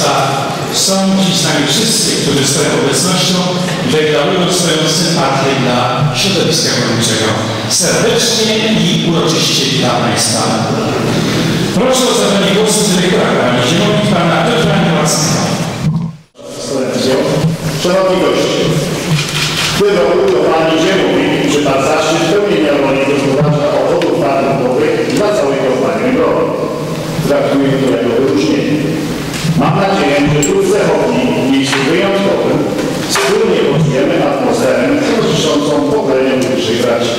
Państwa, są dziś z nami wszyscy, którzy swoją obecnością deklarują swoją sympatię dla środowiska górniczego. Serdecznie i uroczyście witam Państwa. Proszę o zabranie głosu dyrektora Kopalni Ziemowit, pana Piotra Niewackiego. Szanowni goście, w tym roku Kopalni Ziemowit przypadł zaszczyt pełnienia roli gospodarza obwodów warunkowych dla całej kopalni węglowej. Traktuję to jako wyróżnienie. Mam nadzieję, że tu w Zechowni, w miejscu wyjątkowym, wspólnie poczujemy atmosferę towarzyszącą pokoleniom wyższej braci.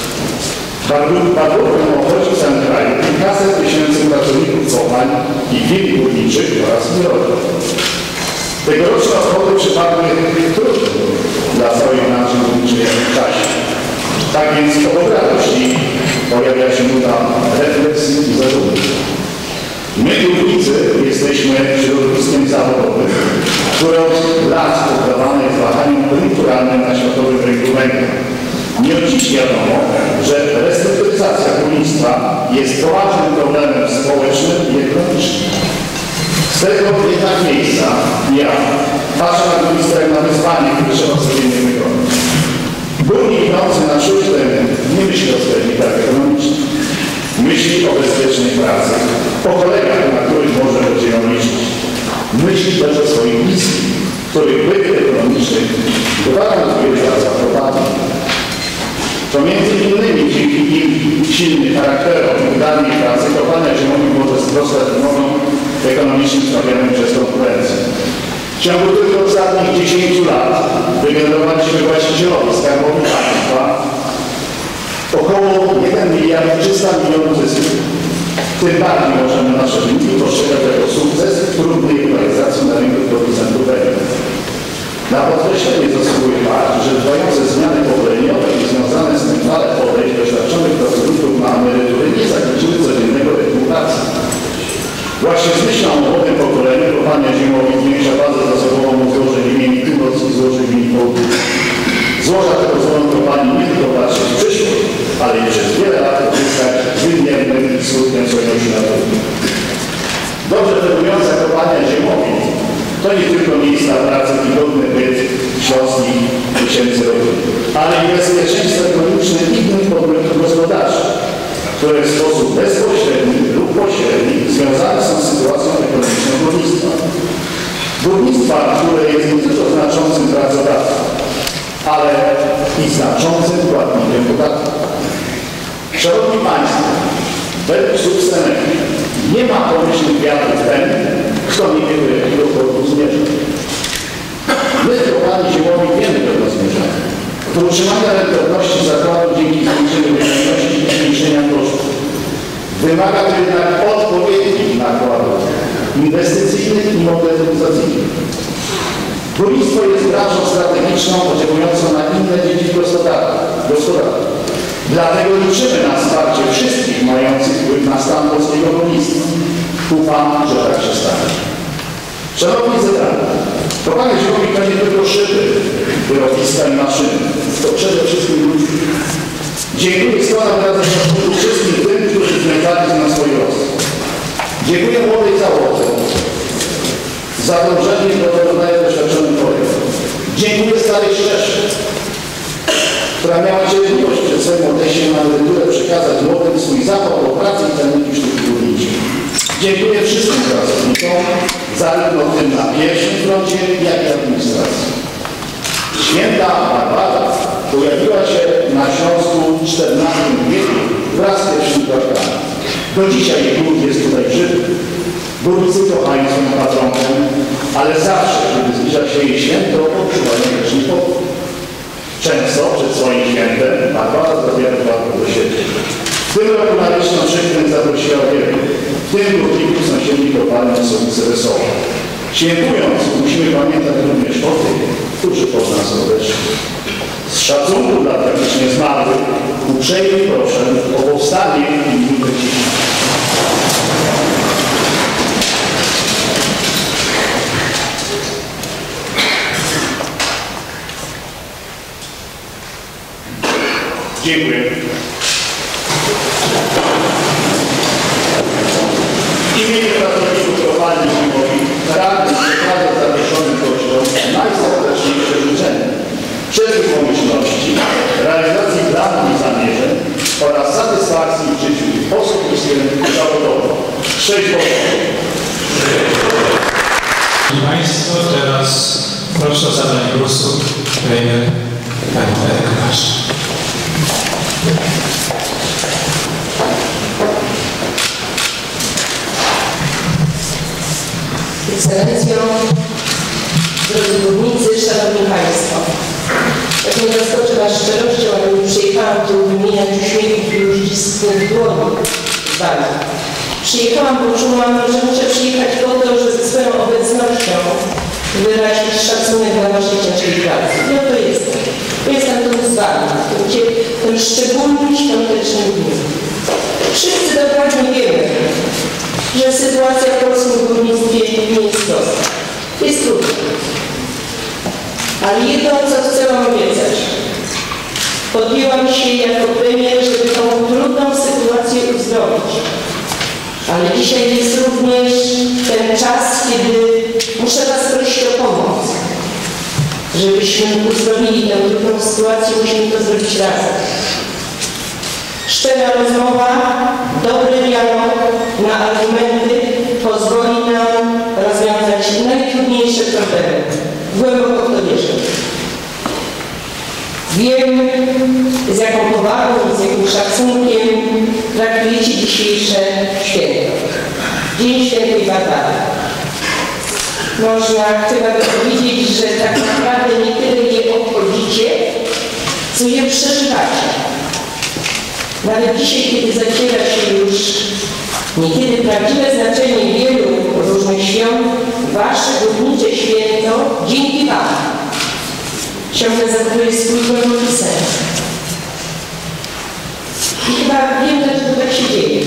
Warunkiem obchodzi w całym kraju kilkaset tysięcy pracowników kopalń i firm górniczych oraz zbiorowych. Tegoroczne obchody przypadły trudne dla całej branży górniczej w czasie. Tak więc obok radości pojawia się nuta refleksji i zadumy. My, górnicy, jesteśmy środowiskiem zawodowym, które od lat poddawane jest wahaniom koniunkturalnym na światowym rynku węgla. Nie od dziś wiadomo, że restrukturyzacja górnictwa jest poważnym problemem społecznym i ekonomicznym. Z tego jednak miejsca ja patrzę na górnictwo jak na wyzwanie, które trzeba codziennie wykonać. Górnik idący na służbę nie myśli o sklepnikach ekonomicznych. Myśli o bezpiecznej pracy, o kolegach, na których może będzie ją liczyć. Myśli też o swoich bliskich, których byt ekonomiczny gwarantuje zbiorcza prowadzi. To między innymi dzięki im silnym charakterom i udarnej pracy Kopalnia Ziemowit może sprostać wymogom ekonomicznym stawianym przez konkurencję. W ciągu tylko ostatnich 10 lat wygenerowaliśmy właścicielowi Skarbowi Państwa około 1 miliard 300 milionów zysków. Tym bardziej możemy nasze wyniki postrzegać jako sukces w trudnej rywalizacji na rynku producentów węgla. Na podkreślenie zasługuje fakt, że trwające zmiany pokoleniowe i związane z tym fale podejść doświadczonych pracowników na emerytury nie zakłóciły codziennego rytmu pracy. Właśnie z myślą o młodym pokoleniu Kopalnia Ziemowit zwiększa bazę zasobową złożeń imieni północy i złożeń imieni południa. Złoża te pozwolą kopalni nie tylko patrzeć w przyszłość, ale i przez wiele lat uzyskać wymiernym skutkiem swojej natury. Dobrze wyglądająca Kopalnia Ziemowit to nie tylko miejsca pracy i godny byt śląskich tysięcy rodzin, ale i bezpieczeństwo ekonomiczne innych podmiotów gospodarczych, które w sposób bezpośredni lub pośredni związane są z sytuacją ekonomiczną górnictwa. Górnictwa, które jest nie tylko znaczącym pracodawcą, ale i znaczącym płatnikiem podatków. Szanowni Państwo, według subsenetu nie ma pomyślnych wiatrów ten, kto nie wie, do jakiego portu zmierza. My w Kopalni Ziemowit wiemy tego zmierzenia. Do utrzymania rentowności zakładu dzięki zwiększeniu wydajności i zmniejszenia kosztów. Wymaga to jednak odpowiednich nakładów inwestycyjnych i modernizacyjnych. Górnictwo jest branżą strategiczną oddziałującą na inne dziedziny gospodarki. Dlatego liczymy na wsparcie wszystkich mających wpływ na stan polskiego górnictwa. Ufam, że tak się stanie. Szanowni zebrani, Kopalnia Ziemowit to nie tylko szyby, wyrobiska i maszyny. To przede wszystkim ludzie. Dziękuję składam razem wszystkim tym, którzy związali się na swój los. Dziękuję młodej załodze za dążenie do wykonania doświadczonym projektu. Dziękuję Starej Szczeszy, która miała cierpliwość przed swoim odejściem na emeryturę przekazać młodym swój zapał o pracy i techniki sztuki górniczej. Dziękuję wszystkim pracownikom, zarówno tym na pierwszym froncie, jak i administracji. Święta Barbara pojawiła się na Śląsku w XIV wieku wraz z pierwszymi kwartami. Do dzisiaj górnik jest tutaj żywy. Górnicy kochają swoją patronkę, ale zawsze, kiedy zbliża się jej święto, odczuwają też niepokój. Często przed swoim świętem Barbara zabiera bardzo do siebie. W tym roku na liczną przykręt zaprosiła wielu. W tym górników sąsiedni kopalni Sowice Wesoło. Świętując, musimy pamiętać również o tych, którzy pod nas odeszli. Z szacunku dla tragicznie zmarłych uprzejmie proszę o powstanie i minutę ciszy. Dziękuję. W imieniu pracowników Kopalni Ziemowit radny ciepłych pomyślności, realizacji planów i zamierzeń oraz satysfakcji w życiu osobistym i zawodowym. Szczęść Boże! Państwo, teraz proszę o zabranie głosu premier Panią Erykę. Ekscelencjo, drodzy górnicy, Szanowni Państwo. Jak nie zaskoczę Was szczerością, ale nie przyjechałam tu wymieniać uśmiechów i uścisków dłoni z Wami. Przyjechałam, bo czułam, że muszę przyjechać po to, żeby swoją obecnością wyrazić szacunek dla Waszej ciężkiej pracy. I oto jestem. Jestem tu z Wami, w tym szczególnym, świątecznym dniu. Wszyscy dokładnie wiemy, że sytuacja w polskim górnictwie nie jest prosta. Jest trudna. Ale jedno, co chcę Wam obiecać. Podjęłam się jako premier, żeby tą trudną sytuację uzdrowić. Ale dzisiaj jest również ten czas, kiedy muszę Was prosić o pomoc. Żebyśmy uzdrowili tę trudną sytuację, musimy to zrobić razem. Szczera rozmowa, dobry dialog na argumenty pozwoli nam rozwiązać najtrudniejsze problemy. Głęboko w to wierzę. Wiem, z jaką powagą i z jakim szacunkiem traktujecie dzisiejsze święto. Dzień Świętej Barbary. Można chyba powiedzieć, że tak naprawdę nie tyle je obchodzicie, co je przeżywacie. Nawet dzisiaj, kiedy zaciera się już niekiedy prawdziwe znaczenie wielu różnych świąt, Wasze górnicze święto dzięki Wam ciągle zachowuje swój głęboki sens. I chyba wiem, dlaczego tak się dzieje.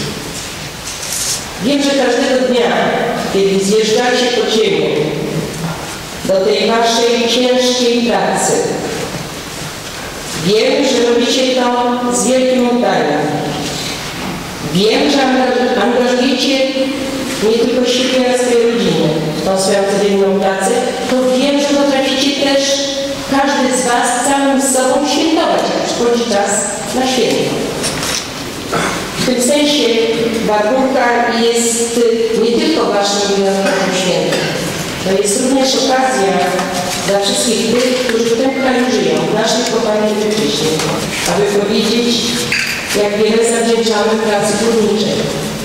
Wiem, że każdego dnia, kiedy zjeżdżacie po ziemię do tej Waszej ciężkiej pracy, wiem, że robicie to z wielkim oddaniem. Wiem, że angażujecie nie tylko siebie, ale swoje rodziny w tą swoją codzienną pracę, to wiem, że potraficie też każdy z Was całym sobą świętować, jak przychodzi czas na święto. W tym sensie Barburka jest nie tylko Waszym wyjątkowym świętem. To jest również okazja dla wszystkich tych, którzy w tym kraju żyją, w naszej kochanej ojczyźnie, aby powiedzieć, jak wiele zawdzięczamy pracy górniczej.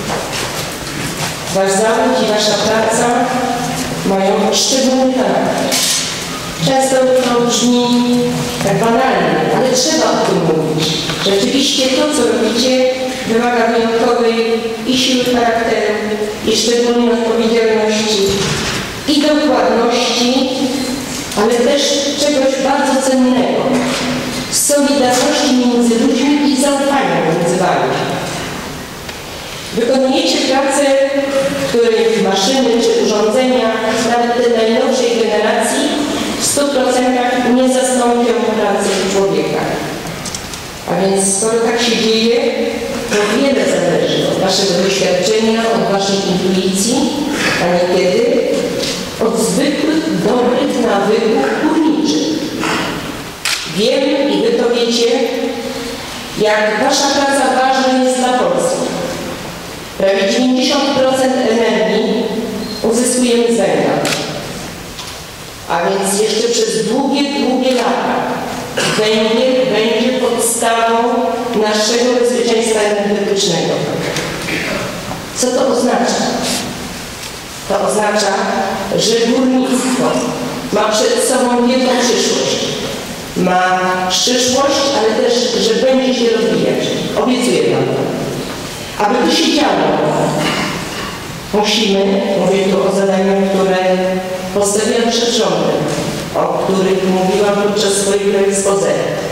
Wasz zawód i Wasza praca mają szczególny charakter. Często to brzmi tak banalnie, ale trzeba o tym mówić. Rzeczywiście to, co robicie, wymaga wyjątkowej i siły charakteru, i szczególnej odpowiedzialności, i dokładności, ale też czegoś bardzo cennego. Solidarności między ludźmi i zaufania między Wami. Wykonujecie pracę, w której maszyny czy urządzenia, nawet te najnowszej generacji, w 100% nie zastąpią pracy człowieka. A więc skoro tak się dzieje, to wiele zależy od Waszego doświadczenia, od Waszej intuicji, a niekiedy od zwykłych, dobrych nawyków górniczych. Wiem i Wy to wiecie, jak Wasza praca ważna jest dla Polski. Prawie 90% energii uzyskujemy z węgla. A więc jeszcze przez długie, długie lata węgiel będzie podstawą naszego bezpieczeństwa energetycznego. Co to oznacza? To oznacza, że górnictwo ma przed sobą wielką przyszłość. Ma przyszłość, ale też, że będzie się rozwijać. Obiecuję Wam to. Aby to się działo, musimy, mówię tu o zadaniach, które postawiam przed rządem, o których mówiłam podczas swojego exposé.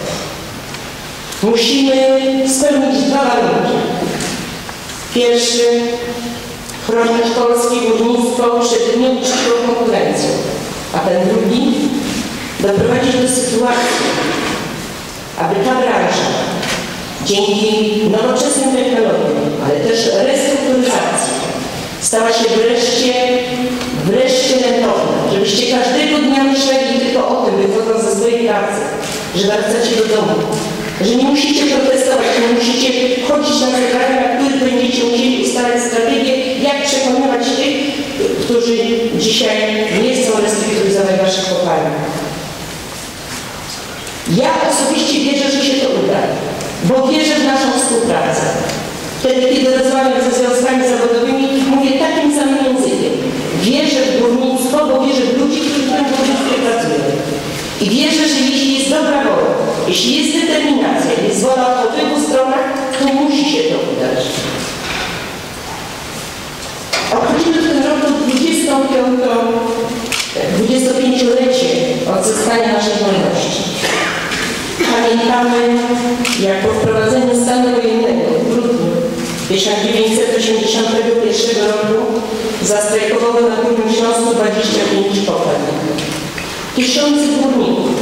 Musimy spełnić dwa warunki. Pierwszy, chronić polskie górnictwo przed nieuczciwą konkurencją, a ten drugi, doprowadzić do sytuacji, aby ta branża dzięki nowoczesnym technologiom, ale też restrukturyzacji stała się wreszcie rentowna, żebyście każdego dnia myśleli tylko o tym, wychodząc ze swojej pracy, że wracacie do domu, że nie musicie protestować, nie musicie chodzić na zebrania, na których będziecie musieli ustalać strategię, jak przekonywać tych, którzy dzisiaj nie chcą restrukturyzować waszych kopalni. Ja osobiście wierzę, że się to uda, bo wierzę w naszą współpracę. Wtedy, kiedy rozmawiam ze związkami zawodowymi, mówię takim samym językiem. Wierzę w górnictwo, bo wierzę w ludzi, którzy w tym górnictwie pracują. I wierzę, że jeśli jest dobra wola, jeśli jest determinacja, jest wola po obu stronach, to musi się to udać. Obchodzimy w tym roku 25-lecie odzyskania naszej wolności. Pamiętamy, jak po wprowadzeniu stanu wojennego w grudniu 1981 roku zastrajkowało na Górnym Śląsku 25 kopalń. Tysiące górników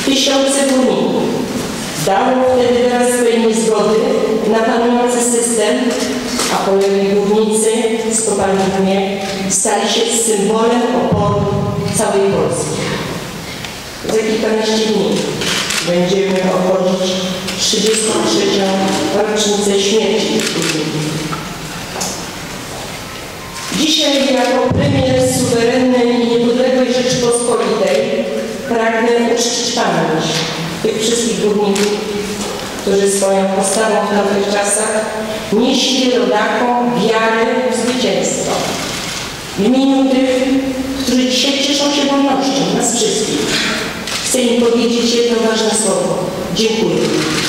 dało wtedy wyraz swojej niezgody na panujący system, a pojowi górnicy z kopalni Górnie stali się symbolem oporu całej Polski. Za kilkanaście dni będziemy obchodzić 33. rocznicę śmierci górników. Dzisiaj jako premier suwerennej i niepodległej Rzeczypospolitej pragnę uczcić pamięć tych wszystkich górników, którzy swoją postawą w nowych czasach nieśli rodakom wiarę w zwycięstwo. W imieniu tych, którzy dzisiaj cieszą się wolnością, nas wszystkich, chcę im powiedzieć jedno ważne słowo. Dziękuję.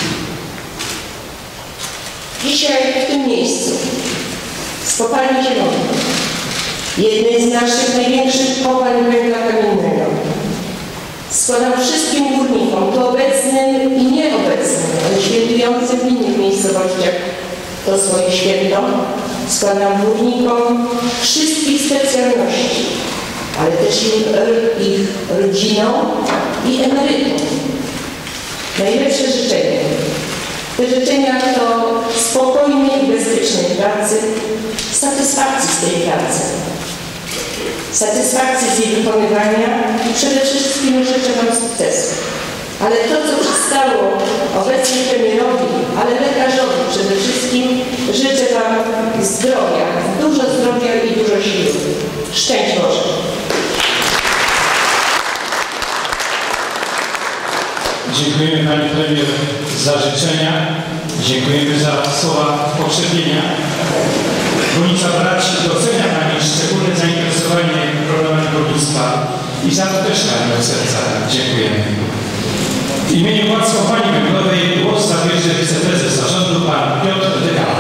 Dzisiaj w tym miejscu, z kopalni Zielonej, jednej z naszych największych kopalń węgla kamiennego, składam wszystkim górnikom, tu obecnym i nieobecnym, ale świętującym w innych miejscowościach to swoje święto, składam górnikom wszystkich specjalności, ale też ich rodzinom i emerytom najlepsze życzenia. Te życzenia to spokojnej i bezpiecznej pracy, satysfakcji z tej pracy, satysfakcji z jej wykonywania i przede wszystkim życzę wam sukcesu. Ale to, co przystało obecnie premierowi, ale lekarzowi przede wszystkim, życzę wam zdrowia, dużo zdrowia i dużo siły. Szczęść Boże! Dziękujemy Pani Premier za życzenia. Dziękujemy za słowa pokrzepienia. Górnicza braci docenia Pani szczególne zainteresowanie problemem górnictwa i za to też Pani od serca dziękujemy. W imieniu władz Kopalni Węglowej głos zabierze wiceprezes zarządu Pan Piotr Dykala.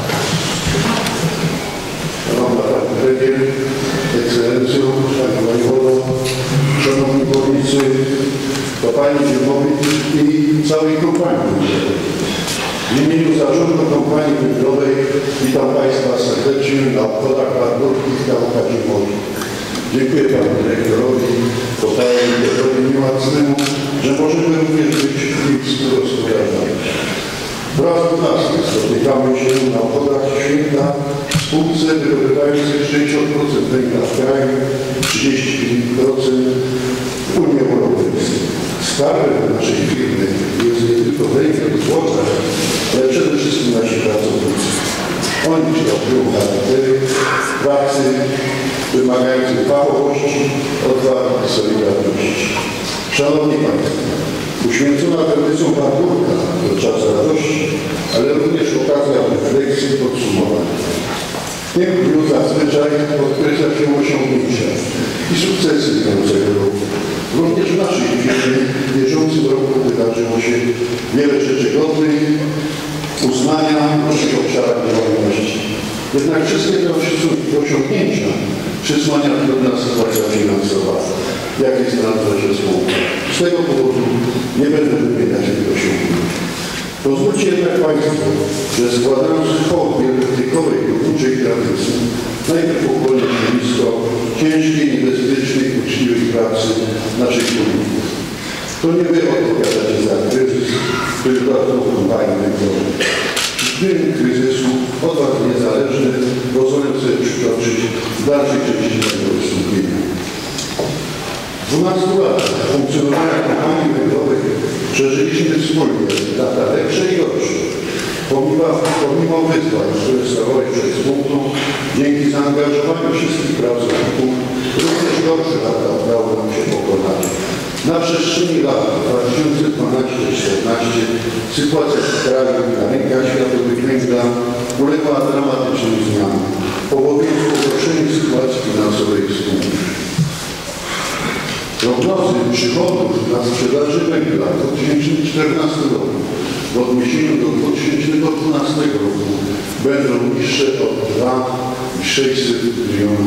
Szanowna Pani Premier, Ekscelencjo, Pani Wojewodo, Szanowni Górnicy, Kopalni Węglowej i całej kompanii. W imieniu zarządu Kompanii Węglowej witam Państwa serdecznie na obchodach Górkich na Okazie Morza. Dziękuję Panu Dyrektorowi Kopalni Piotrowi Miłacnemu, że możemy również być ich współgospodarzami. Po raz 12 spotykamy się na obchodach święta w spółce wydobywającej 60% węgla w kraju, 30% w Unii Europejskiej. Skarbem naszej firmy jest nie tylko węgiel i złoto, ale przede wszystkim nasi pracownicy. Oni kształtują charaktery pracy wymagającej fachowości, odwagi i solidarności. Szanowni Państwo, uświęcona tradycją Górka to czas radości, ale również okazja refleksji i podsumowania. W tym dniu zazwyczaj podkreśla się osiągnięcia i sukcesy minącego roku. Również w naszej firmie w bieżącym roku wydarzyło się wiele rzeczy godnych uznania w różnych obszarach działalności. Jednak wszystkie te osiągnięcia przysłania trudna sytuacja finansowa, jak jest na drodze spółki. Z tego powodu nie będę wymieniać tych osiągnięć. Pozwólcie jednak Państwu, że składając hołd wielkotykowej górniczej tradycji, najpierw ukłonię się nisko ciężkiej, niebezpiecznej, uczciwej pracy naszych górników. To nie Wy odpowiadacie za kryzys, który dotknął Kompanii Węglowej. Przyczyny kryzysu od Was niezależne pozwolę sobie przytoczyć w dalszej części mojego wystąpienia. 12 latach funkcjonowania kompanii węglowej przeżyliśmy wspólnie lata lepsze i gorsze. Pomimo wyzwań, które stawały przed spółką, dzięki zaangażowaniu wszystkich pracowników, również gorsze lata udało nam się pokonać. Na przestrzeni lat 2012-2014 sytuacja w kraju na rynkach światowych węgla uległa dramatycznym zmianom, powodując pogorszenie sytuacji finansowej spółki. Prognozy przychodów na sprzedaży węgla w 2014 roku w odniesieniu do 2012 roku będą niższe o 2,6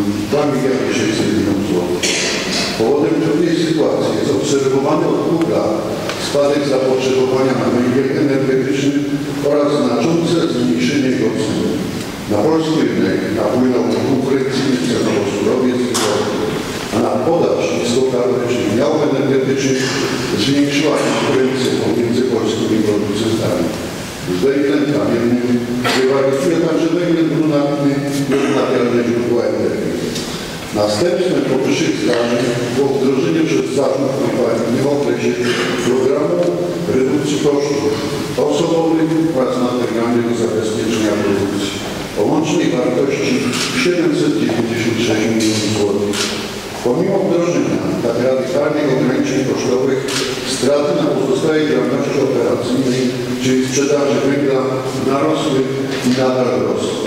milionów złotych. Powodem tej sytuacji jest obserwowany od 2 lat spadek zapotrzebowania na węgiel energetyczny oraz znaczące zmniejszenie jego cen. Na polski rynek napłynął konkurencyjny cenowo surowiec, a na podaż niskokalorycznych miał energetycznych zwiększyła konkurencję pomiędzy polskimi producentami. Z węglem kamiennym rywalizuje także węgiel brunatny i odnawialne źródła energii. Następstwem powyższych zdarzeń było wdrożenie przez zarząd kompanii w okresie programu redukcji kosztów osobowych oraz materialnego zabezpieczenia produkcji o łącznej wartości 796 milionów złotych. Pomimo wdrożenia tak radykalnych ograniczeń kosztowych, straty na pozostałej działalności operacyjnej, czyli sprzedaży węgla, narosły i nadal rosną.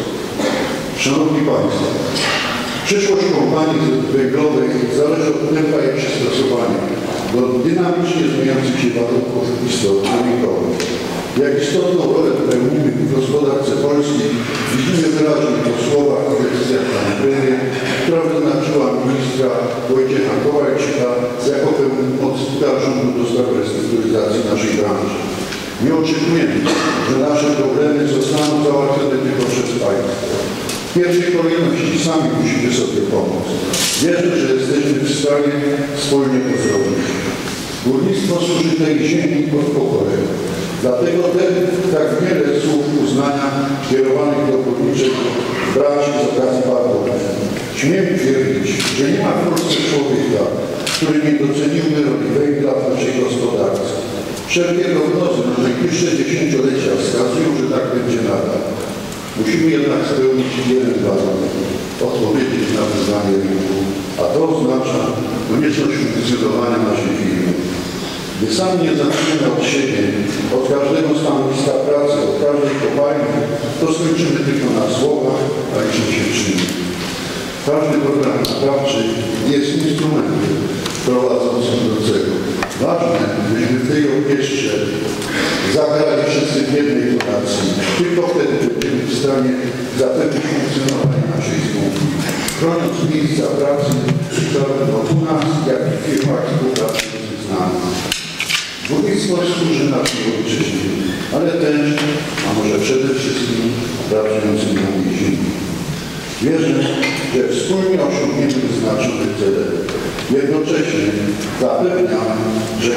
Szanowni Państwo, przyszłość kompanii węglowej zależy od tempa i przystosowania do dynamicznie zmieniających się warunków rynkowych. Jak istotną rolę pełnimy w gospodarce polskiej, widzimy wyraźnie po słowach i decyzjach pani premier, która wyznaczyła ministra Wojciecha Kowalczyka jako pełnomocnika rządu do spraw restrukturyzacji naszej branży. Nie oczekujemy, że nasze problemy zostaną załatwione tylko przez państwo. W pierwszej kolejności sami musimy sobie pomóc. Wierzę, że jesteśmy w stanie wspólnie to zrobić. Górnictwo służy tej ziemi od pokolenia. Dlatego tak wiele słów uznania kierowanych do górniczych braci z okazji Bartłowa. Śmiem twierdzić, że nie ma w Polsce człowieka, który nie doceniłby roli węgla w naszej gospodarce. Wszelkie prognozy na najbliższe dziesięciolecia wskazują, że tak będzie nadal. Musimy jednak spełnić jeden warunek, odpowiedzieć na wyzwanie rynku, a to oznacza konieczność funkcjonowania naszej firmy. Gdy sami nie zaczniemy od siebie, od każdego stanowiska pracy, od każdej kopalni, to skończymy tylko na słowach, a liczą się czyny. Każdy program naprawczy jest instrumentem prowadzącym do celu. Ważne, byśmy w tej orkiestrze zagrali wszyscy w jednej tonacji. Tylko wtedy będziemy w stanie zapewnić funkcjonowanie naszej spółki, chroniąc miejsca pracy zarówno u nas, jak i w firmach współpracujących z nami. Górnictwo służy naszej ojczyźnie, ale też, a może przede wszystkim, pracującym na tej ziemi. Wierzę, że wspólnie osiągniemy wyznaczone cele. Jednocześnie zapewniam, że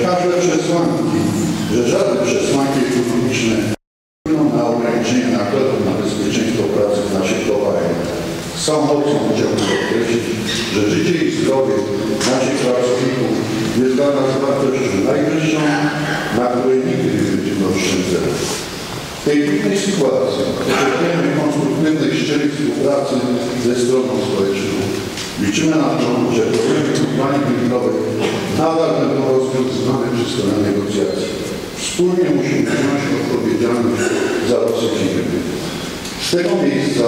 żadne przesłanki ekonomiczne nie wpłyną na ograniczenie nakładów na bezpieczeństwo pracy w naszych kopalniach. Z całą mocą chciałbym podkreślić, że życie i zdrowie naszych pracowników jest dla nas wartością najwyższą, na której nigdy nie będziemy oszczędzać. W tej trudnej sytuacji oczekujemy konstruktywnej, szczerej współpracy ze stroną społeczną. Liczymy na to, że problemy kompanii węglowej nadal będą rozwiązywane przy stole negocjacji. Wspólnie musimy wziąć odpowiedzialność za losy firmy. Z tego miejsca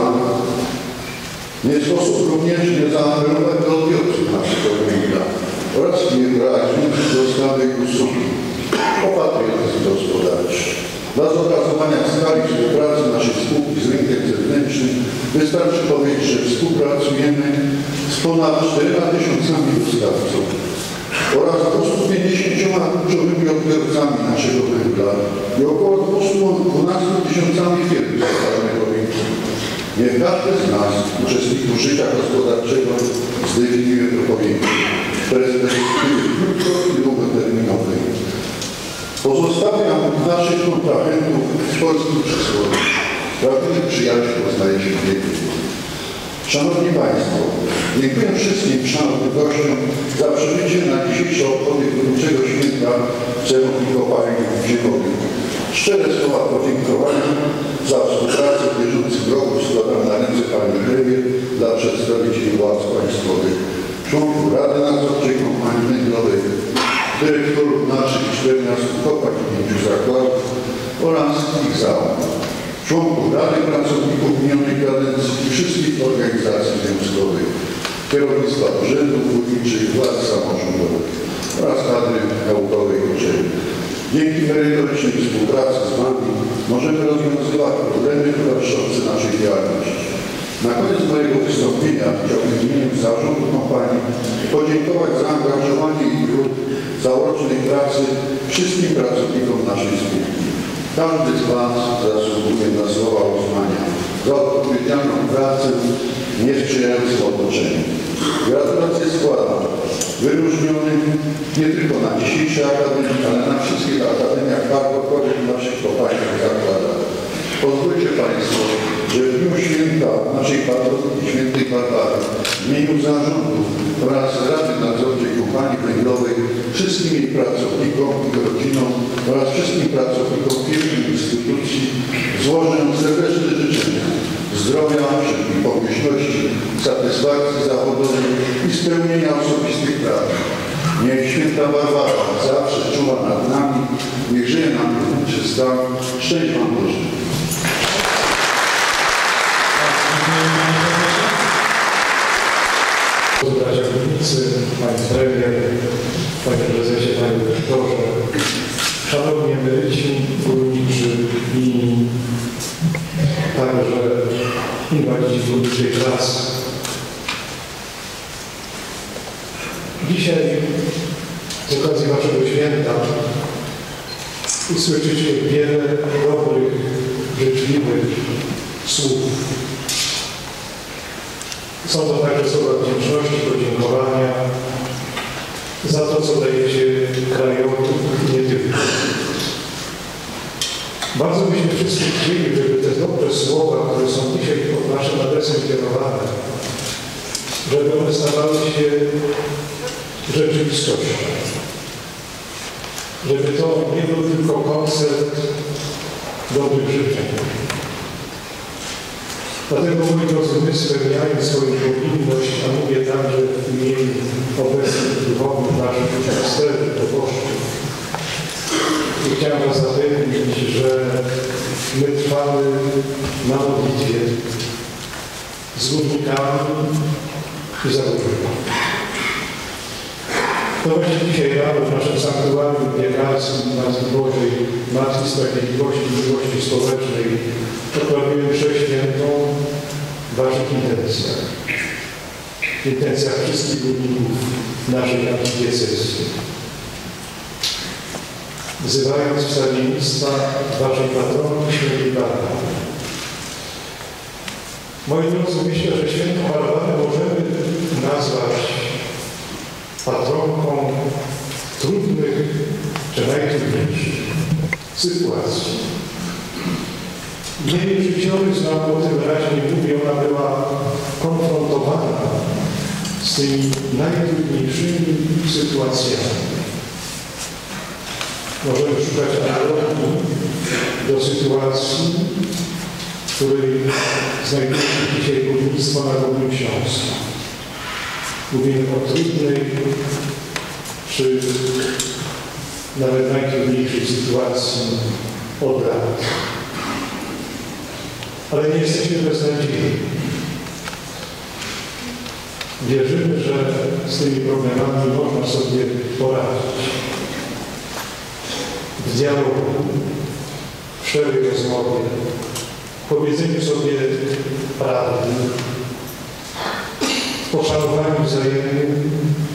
nie sposób również nie zaapelować do odbiorców naszego węgla oraz firm realizujących dostawy i usługi o patriotyzm gospodarczy. Dla zobrazowania skali współpracy naszej spółki z rynkiem zewnętrznym wystarczy powiedzieć, że współpracujemy z ponad 4 tysiącami dostawców oraz 250 kluczowymi odbiorcami naszego węgla i około 12 tysiącami firm lokalnego rynku. Niech każdy z nas, uczestników życia gospodarczego, zdefiniuje to pojęcie w perspektywie krótko- i długoterminowej. Pozostawiam naszych kontrahentów z polskich przysłowi. Prawdziwy przyjaciół poznaje się w wieku. Szanowni Państwo, dziękuję wszystkim szanownym gościom za przybycie na dzisiejsze obchody górniczego święta ceremonii kopalni w Żywowie. Szczere słowa podziękowania za współpracę w bieżącym roku składam na ręce Pani Premier dla przedstawicieli władz państwowych, członków Rady Nadzorczej Kompanii Węglowej, dyrektorów naszych 14 kopalń i 5 zakładów oraz ich załóg, członków Rady Pracowników minionej kadencji i wszystkich organizacji związkowych, kierownictwa urzędów górniczych, władz samorządowych oraz kadry naukowej uczelni. Dzięki merytorycznej współpracy z Wami możemy rozwiązywać problemy towarzyszące naszej działalności. Na koniec mojego wystąpienia chciałbym w imieniu zarządu kompanii podziękować za zaangażowanie i trud założonej pracy wszystkim pracownikom naszej spółki. Każdy z Was zasługuje na słowa uznania za odpowiedzialną pracę niesprzyjającą otoczeniu. Gratulacje składam wyróżnionym nie tylko na dzisiejszej akademii, ale na wszystkich akademiach parkowych w naszych kopalniach zakładach. Pozwólcie Państwo, że w dniu święta naszej patronki świętej Barbary w imieniu zarządu oraz Rady Nadzorczej Kompanii Węglowej wszystkim jej pracownikom i rodzinom oraz wszystkim pracownikom firm i instytucji złożę serdeczne życzenia zdrowia, wszelkiej pomyślności, satysfakcji zawodowej i spełnienia osobistych praw. Niech święta Barbara zawsze czuwa nad nami, niech żyje nam górniczy stan. Szczęść Wam Boże. Bracia górnicy, Pani Premier, Panie Prezesie, Panie Dyrektorze, Szanowni emeryci, górniczy i także inwalidzki górniczej klasy. Dzisiaj z okazji Waszego święta usłyszycie wiele dobrych, życzliwych słów. Są to także słowa wdzięczności, podziękowania za to, co dajecie krajowi i nie tylko. Bardzo byśmy wszyscy chcieli, żeby te dobre słowa, które są dzisiaj pod naszym adresem kierowane, żeby one stawały się rzeczywistością. Żeby to nie był tylko koncert dobrych życzeń. Dlatego, moi drodzy, my spełniając swoją powinność, a mówię także w imieniu obecnych duchownych naszych uczestników, proboszczów, i chciałem Was zapewnić, że my trwamy na modlitwie z górnikami i za górnikami. To właśnie dzisiaj rano w naszym sanktuarium biegackim Matki Bożej, Matki Sprawiedliwości i Miłości Społecznej odprawiłem mszę świętą w Waszych intencjach. W intencjach wszystkich górników naszej archidiecezji. Wzywając wstawiennictwa Waszej patronki świętej Barbary. Moi drodzy, myślę, że świętą Barbarę możemy nazwać patronką trudnych czy najtrudniejszych sytuacji. Jej życiorysu nam o tym wyraźnie mówi, ona była konfrontowana z tymi najtrudniejszymi sytuacjami. Możemy szukać analogii do sytuacji, w której znajduje się dzisiaj górnictwo na Górnym Śląsku. Mówimy o trudnej, czy nawet najtrudniejszej sytuacji od lat. Ale nie jesteśmy beznadziejni. Wierzymy, że z tymi problemami można sobie poradzić. W dialogu, w szczerej rozmowie, powiedzeniu sobie prawdy, w poszanowaniu wzajemnym.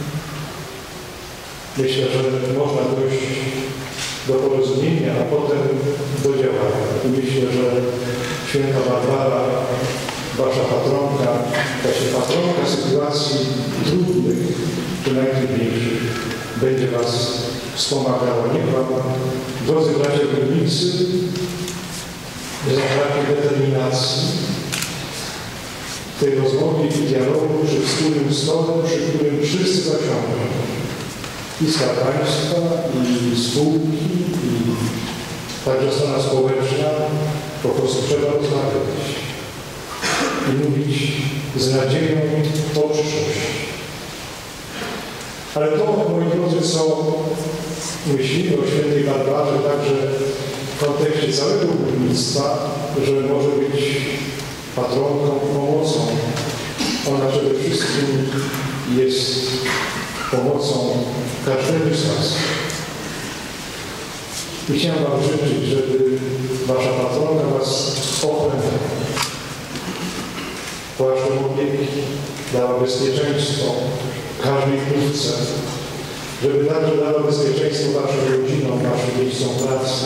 Myślę, że można dojść do porozumienia, a potem do działania. I myślę, że święta Barbara, Wasza patronka, właśnie patronka sytuacji trudnych czy najtrudniejszych, będzie Was wspomagała. Niech Wam, drodzy bracia górnicy, nie zabraknie determinacji, w tej rozmowie i dialogu przy wspólnym stole, przy którym wszyscy zasiądą. I Skarb Państwa, i spółki, i także strona społeczna. Po prostu trzeba rozmawiać i mówić z nadzieją o przyszłość. Ale to, moi drodzy, co myślimy o świętej Barbarze także w kontekście całego górnictwa, że może być patronką, pomocą. Ona przede wszystkim jest pomocą każdemu z nas. I chciałem Wam życzyć, żeby Wasza patrona Was ochroniała, płaszczem opieki, dała bezpieczeństwo każdej wkrótce, żeby także dała bezpieczeństwo Waszym rodzinom, Waszym miejscom pracy,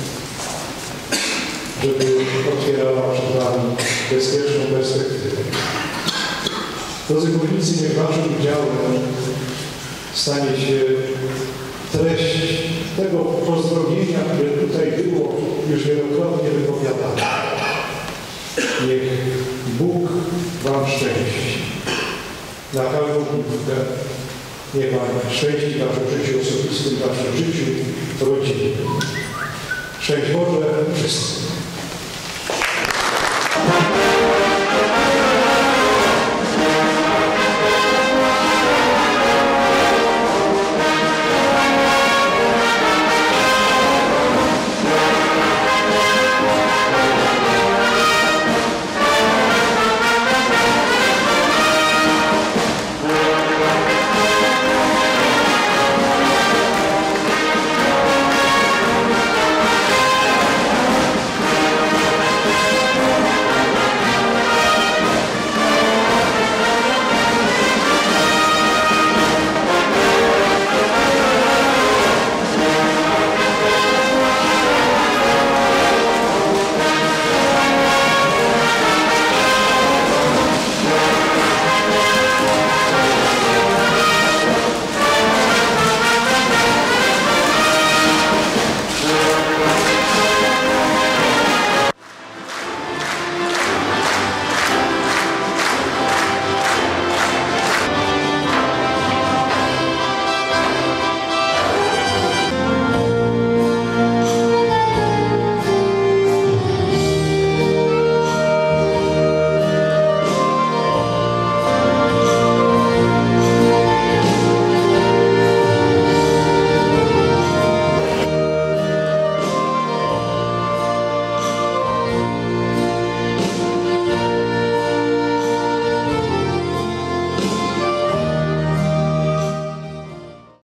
żeby otwierała przed Wami bezpieczną perspektywę. Drodzy górnicy, niech Waszym udziałem stanie się treść tego pozdrowienia, które tutaj było już wielokrotnie wypowiadane. Niech Bóg Wam szczęści na każdą główkę. Niech Wam szczęści w Waszym życiu osobistym, w Waszym życiu rodzinnym. Szczęść Boże wszystkim.